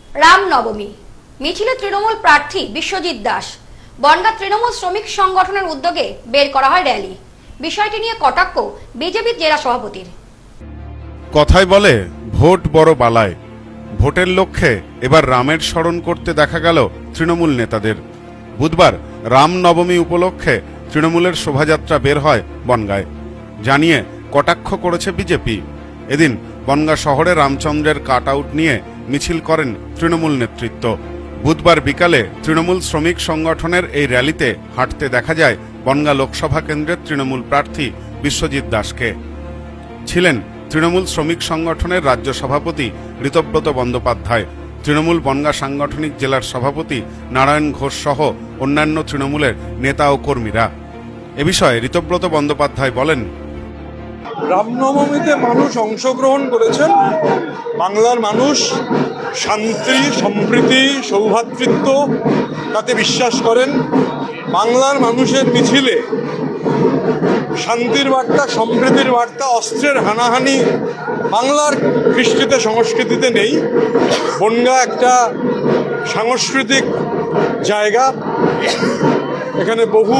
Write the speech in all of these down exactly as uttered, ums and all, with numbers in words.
রামনবমী মিছিলে তৃণমূল প্রার্থী বিশ্বজিৎ দাস। বনগাঁ তৃণমূল শ্রমিক সংগঠনের উদ্যোগে বের করা হয় র্যালি। বিষয়টি নিয়ে কটাক্ষ বিজেপির জেলা সভাপতির। কথায় বলে ভোট বড় বালায়, ভোটের লক্ষ্যে এবার রামের স্মরণ করতে দেখা গেল তৃণমূল নেতাদের। বুধবার রামনবমী উপলক্ষে তৃণমূলের শোভাযাত্রা বের হয় বনগাঁয়, জানিয়ে কটাক্ষ করেছে বিজেপি। এদিন বনগাঁ শহরে রামচন্দ্রের কাট আউট নিয়ে মিছিল করেন তৃণমূল নেতৃত্ব। বুধবার বিকালে তৃণমূল শ্রমিক সংগঠনের এই র্যালিতে হাঁটতে দেখা যায় বনগাঁ লোকসভা কেন্দ্রের তৃণমূল প্রার্থী বিশ্বজিৎ দাসকে। ছিলেন তৃণমূল শ্রমিক সংগঠনের রাজ্য সভাপতি ঋতব্রত বন্দ্যোপাধ্যায়, তৃণমূল বনগাঁ সাংগঠনিক জেলার সভাপতি নারায়ণ ঘোষ সহ অন্যান্য তৃণমূলের নেতা ও কর্মীরা। এ বিষয়ে ঋতব্রত বন্দ্যোপাধ্যায় বলেন, রামনবমীতে মানুষ অংশগ্রহণ করেছেন। বাংলার মানুষ শান্তি, সম্প্রীতি, সৌভ্রাতৃত্ব তাতে বিশ্বাস করেন। বাংলার মানুষের মিছিলে শান্তির বার্তা, সম্প্রীতির বার্তা, অস্ত্রের হানাহানি বাংলার কৃষ্টিতে সংস্কৃতিতে নেই। বনগাঁ একটা সাংস্কৃতিক জায়গা, এখানে বহু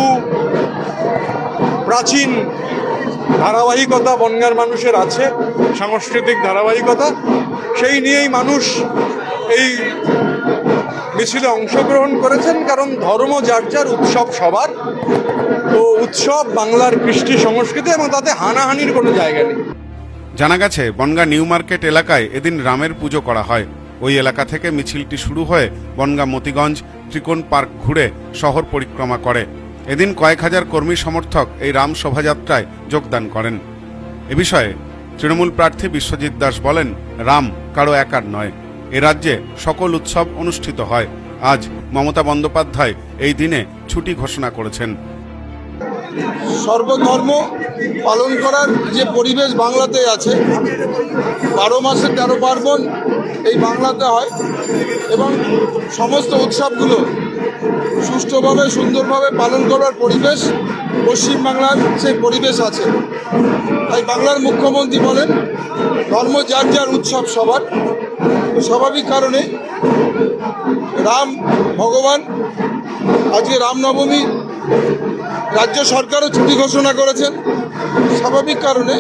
প্রাচীন ধারাবাহিকতা বনগাঁর মানুষের আছে, সাংস্কৃতিক ধারাবাহিকতা। সেই নিয়েই মানুষ এই মিছিলে অংশগ্রহণ করেছেন, কারণ ধর্ম যার যার, উৎসব সবার। তো উৎসব বাংলার কৃষ্টি সংস্কৃতি এবং তাতে হানাহানির কোনো জায়গা নেই। জানা গেছে বনগাঁ নিউ মার্কেট এলাকায় এদিন রামের পুজো করা হয়। ওই এলাকা থেকে মিছিলটি শুরু হয়ে বনগাঁ মতিগঞ্জ ত্রিকোণ পার্ক ঘুরে শহর পরিক্রমা করে। এদিন কয়েক হাজার কর্মী সমর্থক এই রাম শোভাযাত্রায় যোগদান করেন। এ বিষয়ে তৃণমূল প্রার্থী বিশ্বজিৎ দাস বলেন, রাম কারো একার নয়, এ রাজ্যে সকল উৎসব অনুষ্ঠিত হয়। আজ মমতা বন্দ্যোপাধ্যায় এই দিনে ছুটি ঘোষণা করেছেন। সর্বধর্ম পালন করার যে পরিবেশ বাংলাতে আছে, বারো মাসে তেরো পার্বণ এই বাংলাতে হয় এবং সমস্ত উৎসবগুলো সুষ্ঠুভাবে সুন্দরভাবে পালন করার পরিবেশ পশ্চিমবাংলার সেই পরিবেশ আছে। তাই বাংলার মুখ্যমন্ত্রী বলেন, ধর্ম যার যার, উৎসব সবার। স্বাভাবিক কারণে রাম ভগবান, আজকে রামনবমী, রাজ্য সরকারও ছুটি ঘোষণা করেছেন। স্বাভাবিক কারণে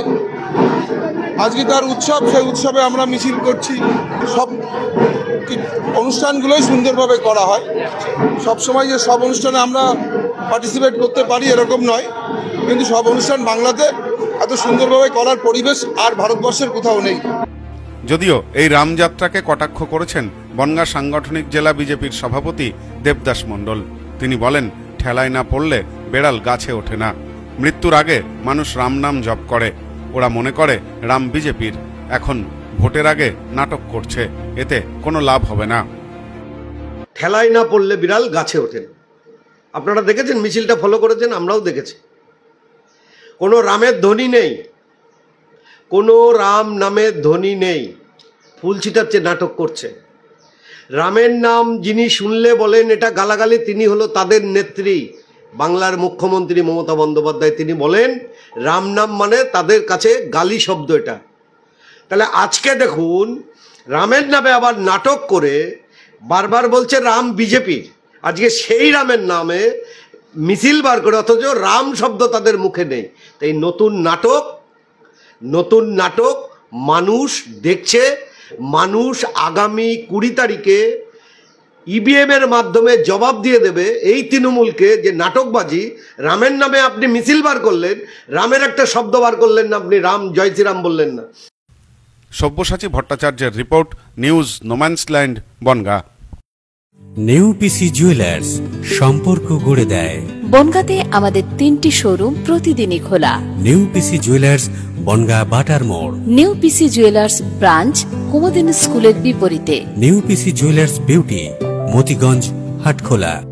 আজকে তার উৎসব, সেই উৎসবে আমরা মিছিল করছি। সব অনুষ্ঠানগুলোই সুন্দরভাবে করা হয়। সবসময় যে সব অনুষ্ঠানে আমরা পার্টিসিপেট করতে পারি এরকম নয়, কিন্তু সব অনুষ্ঠান বাংলাতে এত সুন্দরভাবে করার পরিবেশ আর ভারতবর্ষের কোথাও নেই। যদিও এই রামযাত্রাকে কটাক্ষ করেছেন বনগাঁ সাংগঠনিক জেলা বিজেপির সভাপতি দেবদাস মণ্ডল। তিনি বলেন, ঠেলায় না পড়লে বেড়াল গাছে ওঠে না। মৃত্যুর আগে মানুষ রাম নাম জপ করে, ওরা মনে করে রাম বিজেপির। এখন ভোটের আগে নাটক করছে, এতে কোনো লাভ হবে না। ঠেলায় না পড়লে বিড়াল গাছে ওঠে না। আপনারা দেখেছেন, মিছিলটা ফলো করেছেন, আমরাও দেখেছি। কোনো রামের ধ্বনি নেই, কোনো রাম নামের ধ্বনি নেই। ফুল ছিটাচ্ছে, নাটক করছে। রামের নাম যিনি শুনলে বলেন এটা গালাগালি, তিনি হলো তাদের নেত্রী, বাংলার মুখ্যমন্ত্রী মমতা বন্দ্যোপাধ্যায়। তিনি বলেন রাম নাম মানে তাদের কাছে গালি শব্দ এটা। তাহলে আজকে দেখুন, রামের নামে আবার নাটক করে বারবার বলছে রাম বিজেপির। আজকে সেই রামের নামে মিছিল বার করে, অথচ রাম শব্দ তাদের মুখে নেই। তাই নতুন নাটক, নতুন নাটক মানুষ দেখছে। মানুষ আগামী কুড়ি তারিখে ইভিএম এর মাধ্যমে জবাব দিয়ে দেবে এই তৃণমূলকে, যে নাটকবাজি। রামের নামে আপনি মিছিল বার করলেন, রামের একটা শব্দ বার করলেন না, আপনি রাম জয় শ্রীরাম বললেন না। সব্যসাচী ভট্টাচার্যের রিপোর্ট, নিউজ নোম্যান্সল্যান্ড, বনগাঁ। নেউপিসি জুয়েলার্স, সম্পর্ক গড়ে দেয়। বনগাঁতে আমাদের তিনটি শোরুম প্রতিদিনই খোলা। নেউপিসি জুয়েলার্স, বনগাঁ বাটার মোড়। নেউপিসি জুয়েলার্স ব্রাঞ্চ কুমুদিনী স্কুলের বিপরীতে। নেউপিসি জুয়েলার্স বিউটি, মতিগঞ্জ, হাটখোলা।